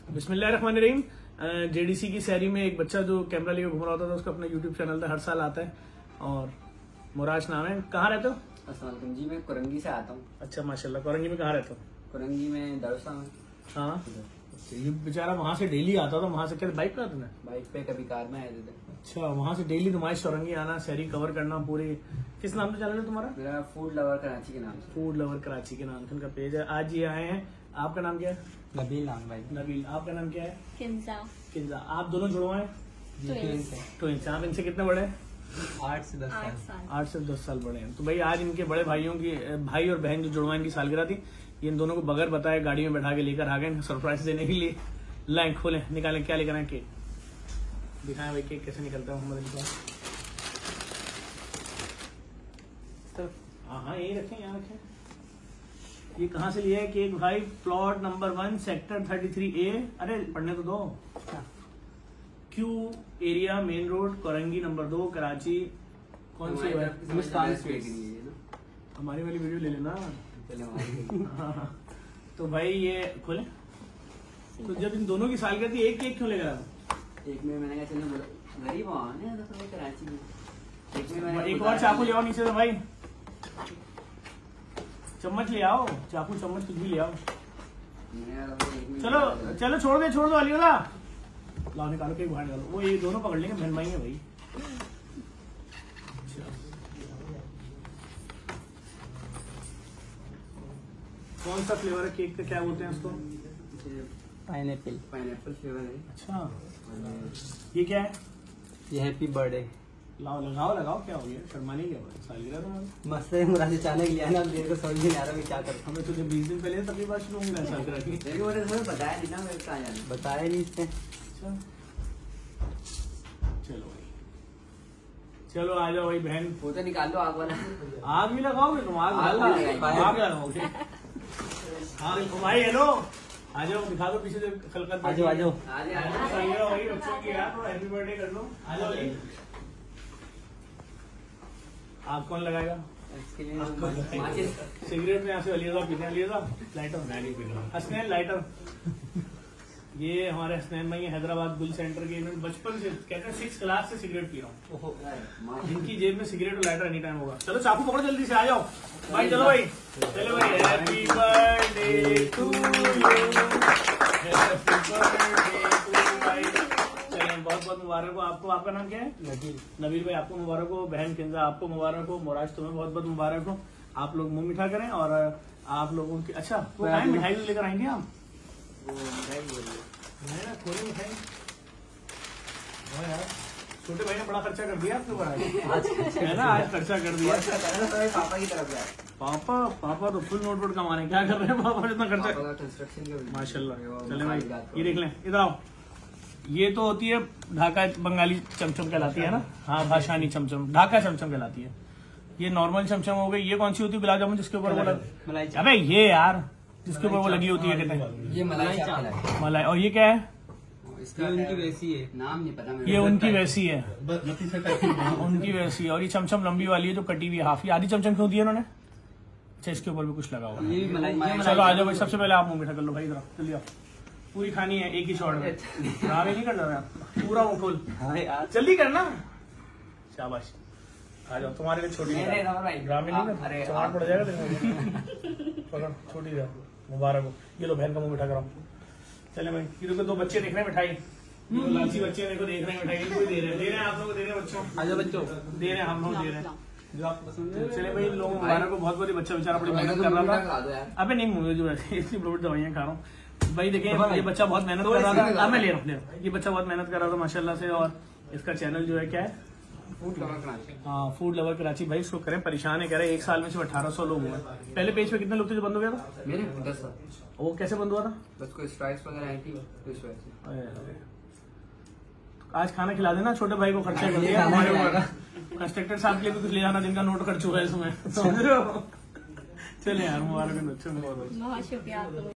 बिस्मिल्लाहिर्रहमानिर्रहीम। जेडीसी की शहरी में एक बच्चा जो कैमरा लेकर घूम रहा होता था, उसका अपना यूट्यूब चैनल था, हर साल आता है। और मुराश नाम है। कहाँ रहते हो? अस्सलाम जी, मैं कोरंगी से आता हूँ। अच्छा माशाल्लाह। कोरंगी में कहाँ रहते हो? कोरंगी में दारुस्ता में। हाँ, ये बेचारा वहाँ से डेली आता था। वहाँ से क्या बाइक पे आता था? बाइक पे, कभी कार में आए थे। अच्छा, वहाँ से डेली नुमाइश औरंगी आना, शहरी कवर करना पूरी। किस नाम से चैनल है तुम्हारा? मेरा फूड लवर कराची के नाम से। फूड लवर कराची के नाम से उनका पेज है। आज ये आए हैं। आपका नाम क्या है? नबील नाम भाई। नबील। आपका नाम क्या है? किंजा। किंजा। आप दोनों जुड़वा हैं? ट्विंस। आप इनसे कितने बड़े हैं? 8 से 10 साल। 8 से 10 साल बड़े हैं। तो भाई आज इनके बड़े भाइयों की, भाई और बहन जो जुड़वा, इनकी सालगिरह थी। ये इन दोनों को बगैर बताए गाड़ी में बैठा के लेकर आ गए सरप्राइज देने के लिए। लाइन खोलें, निकालें, क्या लेकर आए? केक दिखाएं भाई, केक कैसे निकलता है मोहम्मद अली। हाँ, यही रखें, यहाँ रखें। ये कहाँ से लिया है केक भाई? Plot number 1 sector 33A। अरे पढ़ने तो दो। Q area, main road, Korangi number 2, Karachi. कौन सी है? हमारी वाली वीडियो ले लेना। हाँ। तो भाई ये खोले। तो जब इन दोनों की सालगिरह थी, एक केक क्यों लेकर आया? एक में मैंने कहा चलो गरीब आने तो कराची में। एक में मैंने एक और चाकू ले आओ नीचे से भाई। चम्मच ले आओ, चाकू चम्मच कुछ भी ले आओ। चलो चलो, छोड़ दो अलीदा। लाओ, निकालो केक बाहर निकालो। वो ये दोनों पकड़ लेंगे, बहन भाई है भाई। कौन सा फ्लेवर है केक का? क्या बोलते हैं उसको? पाइनएप्पल फ्लेवर है। अच्छा, ये क्या है? ये हैप्पी बर्थडे। लाओ, लगाओ। क्या हो गया? शर्मानी क्या हुआ? सालगिरह तो मस्त है। मुराद अचानक लिया ना, देर को समझ नहीं आ रहा मैं क्या करूँ। हमें तुझे 20 दिन पहले तभी बात शुरू होंगे सालगिरह की। बताया नहीं ना, मैं कहाँ जाना, बताया नहीं इसने। अच्छा, चलो भाई, चलो आ जाओ भाई बहन। वो तो निकाल लो आग वाला। आग भी लगाओगे तुम? आग लगाओगे? हाँ भाई, हेलो, आ जाओ, दिखा दो पीछे से खलकत। आ जाओ। भाई बच्चों की यार, तो हैप्पी बर्थडे कर लो। आ जाओ भाई। आप कौन लगाएगा? सिगरेट में यहाँ से अलीजा पीते हैं। Alija lighter, Hasnain lighter. ये हमारे हसनैन भाई हैदराबाद गुल सेंटर के। इन्होंने बचपन से कहते हैं 6 क्लास से सिगरेट पी रहा हूँ। इनकी जेब में सिगरेट और लाइटर एनी टाइम होगा। चलो चाकू पकड़ो, जल्दी से आ जाओ भाई। चलो भाई, हैप्पी बर्थडे टू यू। बहुत बहुत मुबारक हो आपको। आपका नाम क्या है? नबील भाई, आपको मुबारक हो। बहन किंजा, आपको मुबारक हो। मोराज, तुम्हें बहुत बहुत मुबारक हो। आप लोग मुंह मीठा करें। और आप लोगों की, अच्छा वो मिठाई लेकर आएंगे आप? थोड़ी मिठाई यार, छोटे भाई ने बड़ा खर्चा कर दिया आपके ऊपर है ना? आज खर्चा कर दिया। पापा की तरफ जाए। पापा तो फुल नोट कमा रहे हैं। क्या कर रहे हैं पापा इतना खर्चा? माशाल्लाह। चले भाई, ये देख लें, इधर आओ। ये तो होती है ढाका बंगाली चमचम कहलाती है ना? हाँ, भाषानी चमचम, ढाका चमचम कहलाती है। ये नॉर्मल चमचम हो गई। ये कौन सी होती है? गुलाब जामुन जिसके ऊपर वो लग, अबे ये यार, जिसके ऊपर वो लगी होती है, कहते हैं ये मलाई। और ये क्या है? उनकी वैसी है, नाम नहीं पता। ये उनकी वैसी है, उनकी वैसी है। और ये चमचम लंबी वाली है जो कटी हुई हाफ। ये आधी चमचम क्यों दी है उन्होंने? अच्छा, इसके ऊपर भी कुछ लगा हुआ है। चलो आ जाओ भाई, सबसे पहले आप मुंह मीठा कर लो भाई। इधर जल्दी आओ, पूरी खानी है एक ही शॉट में। रावे नहीं करना है, पूरा मुंह खोल। जल्दी करना, शाबाश। आ जाओ, तुम्हारे लिए छोटी ग्रामीण नहीं, चमाट पड़ जाएगा। पकड़, छोटी जा। मुबारक हो। ये लो, बहन का मुंह मीठा कराओ। चले भाई, ये देखो 2 बच्चे देख रहे हैं मिठाई। लालची बच्चे देखो, देख रहे हैं मिठाई। कोई दे रहे हैं, आप लोग दे रहे हैं बच्चों। आ जाओ बच्चों, दे रहे हैं, हम लोग दे रहे हैं। चले भाई, लोगों मुबारक को। बहुत बहुत बच्चा बेचारा बड़ी मेहनत कर रहा था। अबे नहीं, मुझे जो इतनी बड़ी दवाइयाँ खा रहा हूँ भाई। देखिए, ये बच्चा बहुत मेहनत कर रहा था। अब मैं ले रहा हूँ। ये बच्चा बहुत मेहनत कर रहा था माशाल्लाह से। और इसका चैनल जो है क्या है? हाँ, फूड लवर कराची। भाई इसको करें, परेशान है। कह रहे 1 साल में सिर्फ 1800 लोग हुए। पहले पेज पे कितने लोग थे जो बंद हो गया था? मेरे 10 साल। वो कैसे बंद हुआ था? बस कोई स्ट्राइक्स वगैरह आई थी, तो इस वजह से। आज खाना खिला देना छोटे भाई को, खर्चा कर दिया हमारे ऊपर। कंस्ट्रक्टर साहब के लिए भी कुछ ले जाना, जिनका नोट कर चुका है इसमें। चले यार, मुबारक। बहुत शुक्रिया।